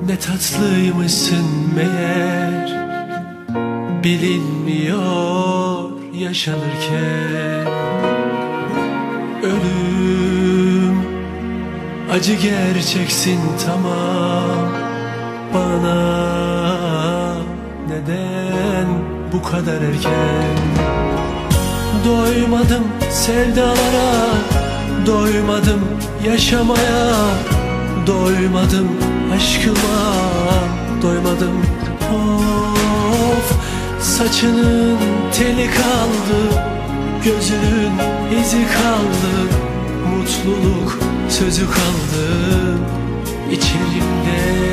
Ne tatlıymışsın meğer, bilinmiyor yaşanırken. Ölüm acı gerçeksin tamam, bana neden bu kadar erken? Doymadım sevdalara, doymadım yaşamaya, doymadım aşkıma, doymadım. Of, saçının teli kaldı, gözünün izi kaldı, mutluluk sözü kaldı içerimde.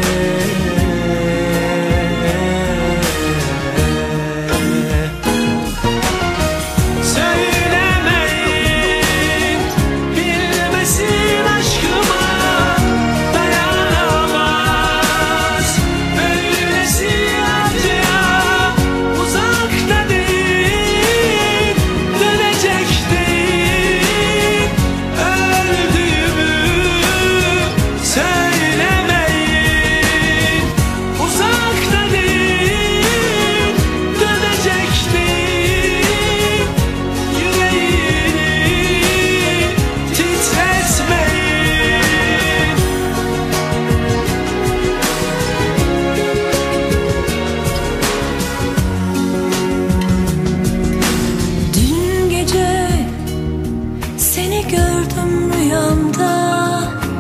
Gördüm rüyamda,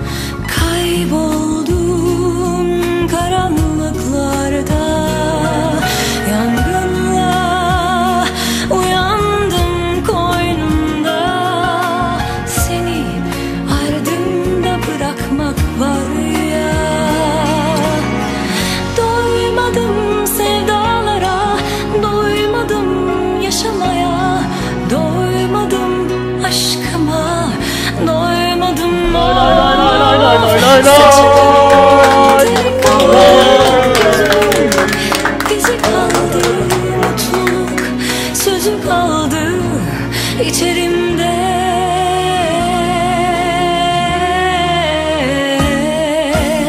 kayboldum karanlıklarda. Yangınla uyandım koynumda, seni ardımda bırakmak var ya. Doymadım sevdalara, doymadım yaşamaya, doymadım aşkıma, doymadım. İzi kaldı, mutluluk sözü kaldı içeri.